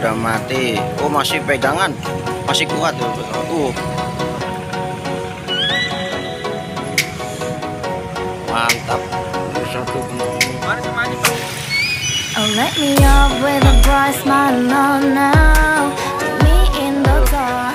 udah mati. Oh, masih pegangan, masih kuat tuh. Mantap. Satu. Oh, let me up with a bright smile now. Me in the dark.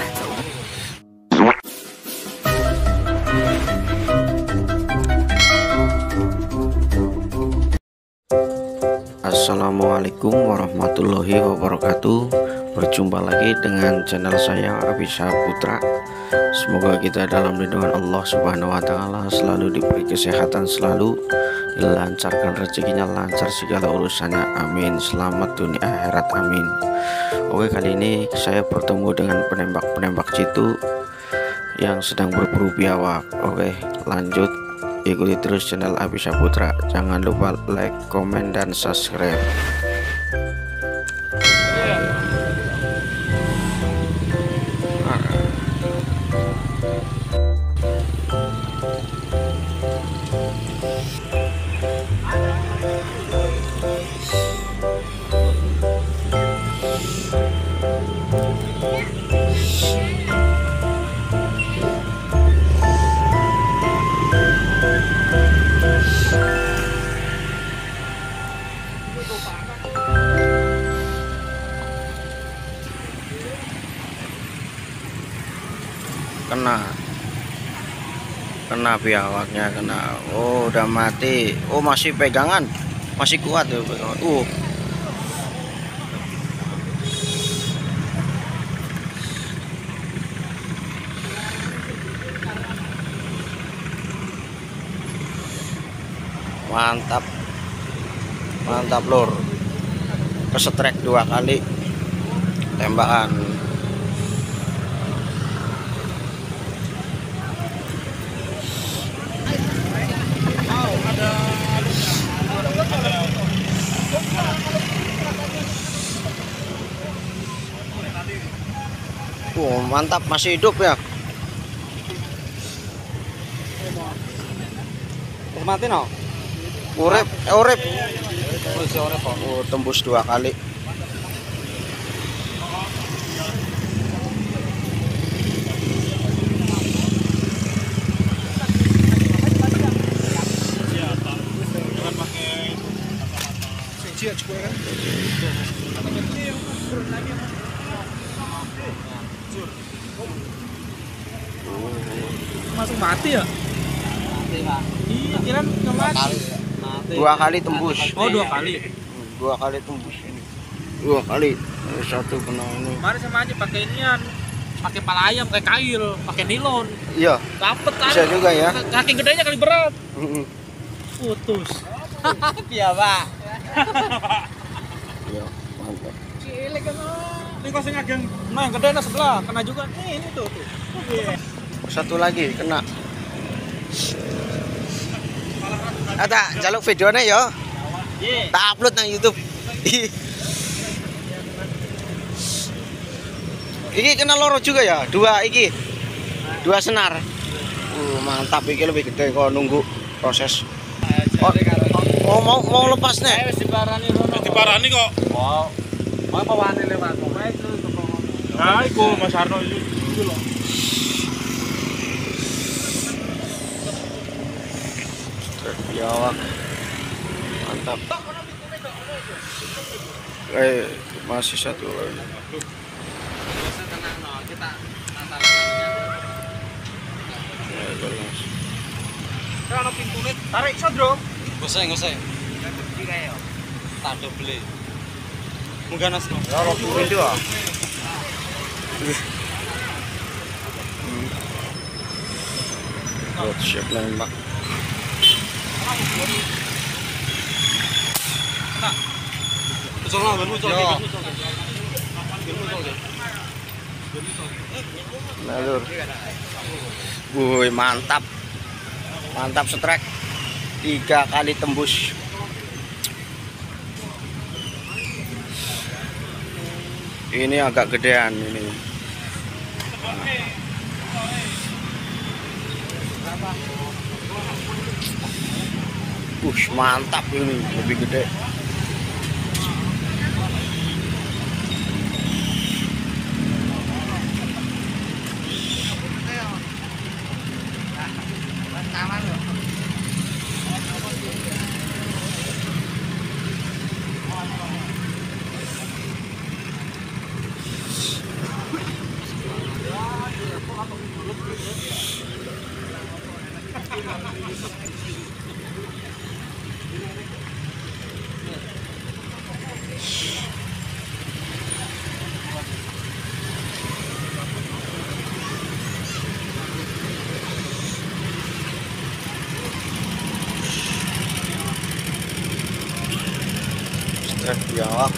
Assalamualaikum warahmatullahi wabarakatuh. Berjumpa lagi dengan channel saya Abisa Putra. Semoga kita dalam lindungan Allah Subhanahu wa Ta'ala, selalu diberi kesehatan, selalu dilancarkan rezekinya, lancar segala urusannya, amin. Selamat dunia akhirat, amin. Oke, kali ini saya bertemu dengan penembak jitu yang sedang berburu biawak. Oke, lanjut, ikuti terus channel Abisa Putra. Jangan lupa like, komen, dan subscribe. Kena biawaknya, kena. Oh, udah mati. Oh, masih pegangan, masih kuat tuh. Mantap lur, kesetrek 2 kali tembakan. Mantap, masih hidup ya. Mati no? Urip. Oh, tembus 2 kali. Masuk mati ya? Mati, Pak. Iya, kira nggak mati. 2 kali tembus. Oh, 2 kali. 2 kali tembus ini. 2 kali. Satu kena ini. Kemarin sama aja pakai inian. Pakai pala ayam, pakai kail, pakai nilon. Iya. Dapet kan? Bisa juga ya. Kaki gedenya kali berat. Putus. Iya, Pak. Iya, mantap. Cilik kan. Ini kok sing ageng. Nah, yang gedenya sebelah kena juga. Ini tuh. Satu lagi kena. Ada jaluk videonya ya. Tak upload nang YouTube. Ini kena loro juga ya. 2 iki. 2 senar. Mantap, iki lebih gede kok nunggu proses. Oh, mau lepas nih. Diparani kok. Wow. Mau pawani lewat. Nah, iku Mas Arno itu loh. Biawak. Mantap. Masih satu lagi. Kalau pintunya tarik sodro. Ngusai. Tak beli. Mungkin nas no. Ya, pintu ah. Siap nembak. Lur. Wuih, mantap setrek 3 kali tembus. Ini agak gedean ini. Mantap, ini lebih gede.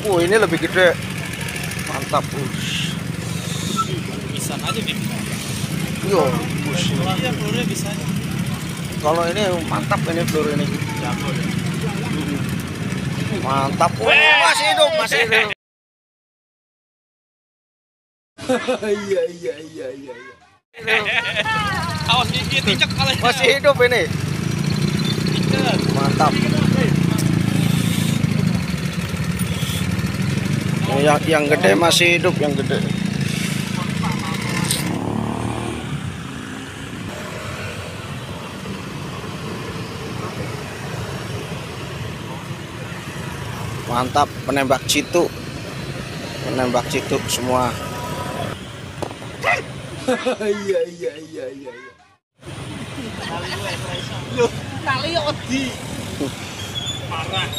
Ini lebih gede. Mantap, Bisa aja nih. Yo, Iya, pelurnya bisa. kalau ini mantap ini peluru ini. Mantap. Masih hidup, masih hidup. Iya. Awas gigit, injek kalau Masih hidup ini. Mantap. Yang gede masih hidup, yang gede. Mantap, penembak citu semua. Iya. kali odi. Parah.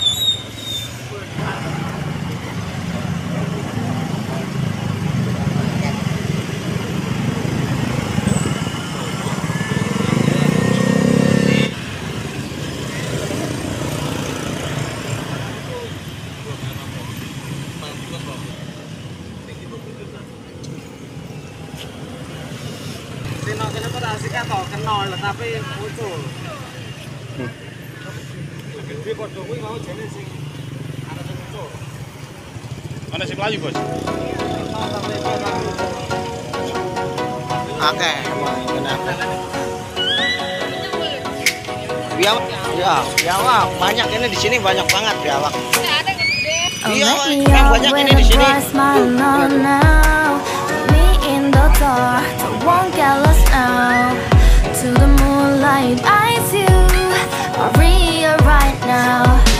Kenapa asik atau kenal tapi muncul. Gede padha kuwi mau jane sing ana sing muncul. Ana sing mlayu, Bos. Oke, kenapa? Biawak banyak ini di sini, banyak banget biawak. Oh, Iya, let me yang out banyak with ini a di sini. bright smile on now. Me in the dark, I won't get lost now. To the moonlight, eyes you are real right now.